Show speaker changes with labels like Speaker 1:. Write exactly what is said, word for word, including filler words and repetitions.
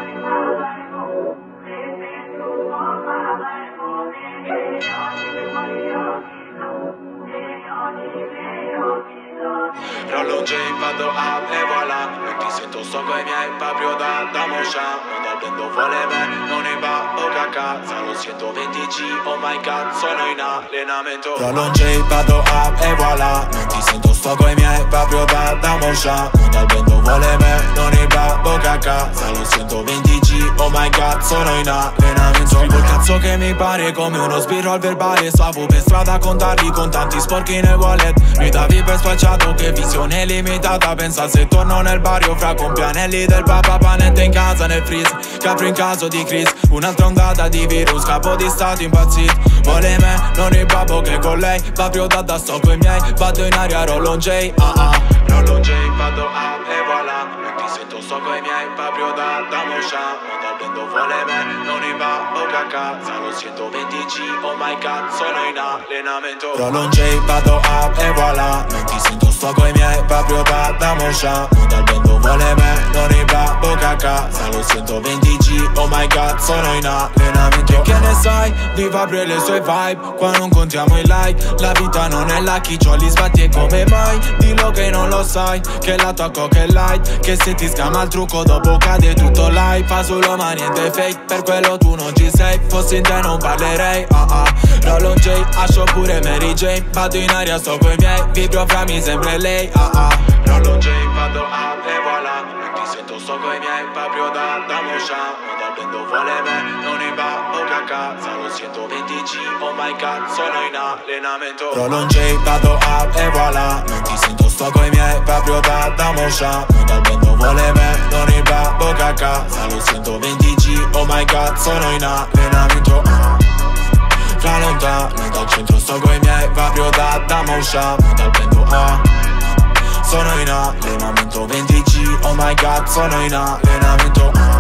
Speaker 1: Rollo un J, vado up e voilà. Non ti sento, sto coi miei, Vaprio da, da motion. Non dal prendo vuole me, non ne va o cacca. Salo centoventi G, oh my god, sono in allenamento. Rollo un J, vado up e voilà. Non ti sento, sto coi miei, Vaprio da, da motion. Non dal prendo vuole me, non ne va o cacca. Salo centoventi G, oh my god, sono in allenamento. Scrivo il cazzo che mi pare come uno sbirro al verbale. Stavo per strada a contarli con tanti sporchi nel wallet. Mi davi per spacciato, che visione limitata. Pensa se torno nel barrio fra compianelli del papà, panette in casa nel freeze. Capro in caso di crisi, un'altra ondata di virus. Capo di stato impazzito, vuole me, non il babbo che con lei. Vaprio da da sto coi miei, vado in aria, rollo un J, ah ah. Rollo un J, vado up e voilà. Non ti sento, sto coi miei, Vaprio da da motion. Non dal prendo vuole me, non ne va o cacca. Salo centoventi G, oh my god, sono in allenamento. Rollo un J, vado up e voilà. Non ti sento, sto coi miei, Vaprio da da motion. Non dal prendo vuole me, non ne va o cacca. Salo centoventi G, oh my god, sono in allenamento. Che ne sai di Vaprio e le sue vibe? Qua non contiamo i like, la vita non è lucky, c'ho gli sbatti e come mai? Dillo che non lo sai, che la tua coca è light. Che se ti scama il trucco dopo cade tutto live. Fasullo ma niente fake, per quello tu non ci sei. Fossi in te non parlerei, ah ah. Rollo un J, ascio pure Mary Jane. Vado in aria, sto coi miei, vibro fra mi sempre lei, ah ah. Rollo un J, vado up e voilà. Non ti sento, sto coi miei, Vaprio da da motion. Non dal prendo vuole me, non ne va o cacca. Salo centoventi G, oh my god, sono in allenamento. Rollo un J, vado up e voilà. Non ti sento, sto coi miei, Vaprio da da motion. Non dal prendo vuole me, non ne va o cacca. Salo centoventi G, oh my god, sono in allenamento. Fra lontano dal centro sto coi miei, Vaprio da da motion. Non dal prendo ah. Sono in allenamento venti G, oh my god, sono in allenamento.